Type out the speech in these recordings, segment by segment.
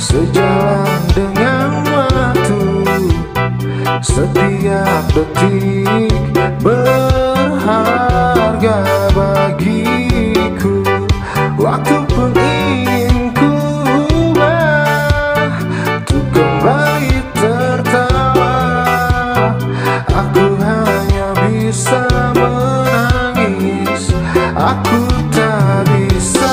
sejalan dengan waktu. Setiap detik berharga bagiku. Waktu pun ingin ku ubah untuk kembali tertawa. Aku hanya bisa menangis, aku tak bisa.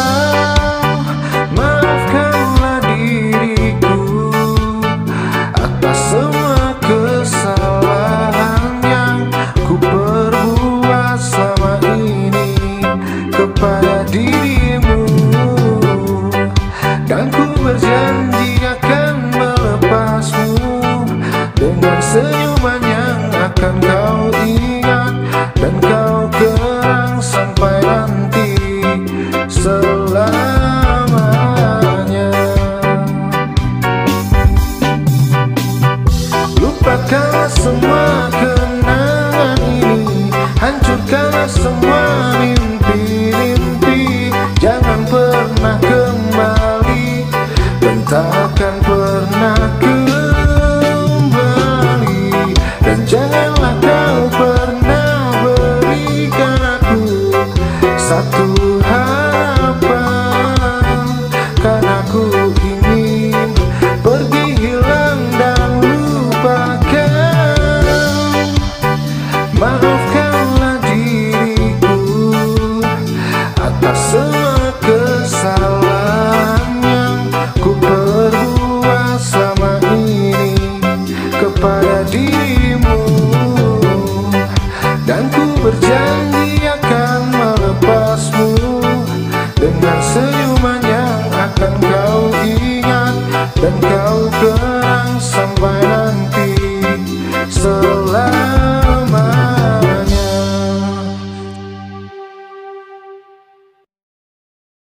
Maafkanlah diriku atas semua kesalahan yang ku perbuat selama ini kepada dirimu. Dan ku berjanji akan melepasmu dengan senyuman yang akan kau ingat dan kau kenang sampai nanti selamanya. Lupakanlah semua kenangan ini, hancurkanlah semua mimpi-mimpi. Jangan pernah kembali dan takkan pernah kembali. Dan janganlah kau pernah berikan aku satu harapan, karena aku ingin pergi, hilang dan lupakan. Maafkanlah diriku atas semua kesalahan yang ku perbuat selama ini kepada dirimu. Dan ku berjanji akan melepasmu dengan senyuman yang akan kau ingat dan kau kenang sampai nanti selamanya.